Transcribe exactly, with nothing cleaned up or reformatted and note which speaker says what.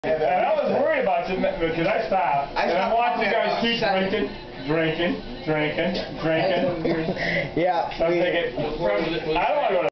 Speaker 1: And I was worried about you because I stopped.
Speaker 2: I
Speaker 1: and I
Speaker 2: stopped
Speaker 1: watched you guys keep
Speaker 2: seven.
Speaker 1: drinking, drinking, drinking, drinking.
Speaker 3: Yeah.
Speaker 1: So I'm thinking, I don't want to go to